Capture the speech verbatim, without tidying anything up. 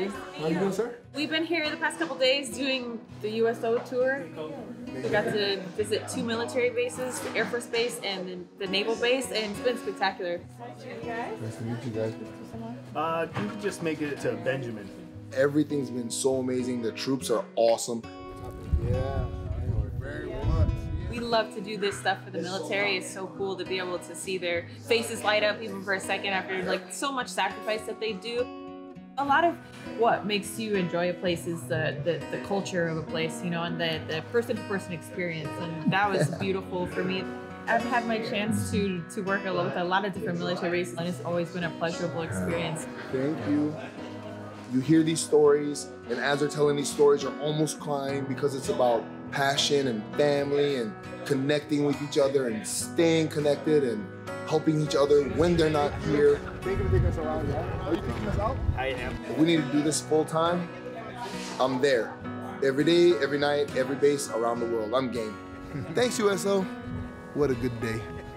morning. How are you doing, sir? We've been here the past couple days doing the U S O tour. We got to visit two military bases, the Air Force Base and the, the Naval Base, and it's been spectacular. Nice to meet you guys. Uh, you can just make it to Benjamin. Everything's been so amazing. The troops are awesome. Yeah, very much. We love to do this stuff for the military. It's so cool to be able to see their faces light up even for a second after like so much sacrifice that they do. A lot of what makes you enjoy a place is the, the, the culture of a place, you know, and the, the person-to-person experience. And that was beautiful for me. I've had my chance to, to work a lot with a lot of different military bases, and it's always been a pleasurable experience. Thank you. You hear these stories, and as they're telling these stories, you're almost crying because it's about passion and family and connecting with each other and staying connected and helping each other when they're not here. Thank you for taking us around, yeah? Are you taking us out? I am. If we need to do this full time, I'm there. Every day, every night, every base around the world. I'm game. Thanks, U S O. What a good day.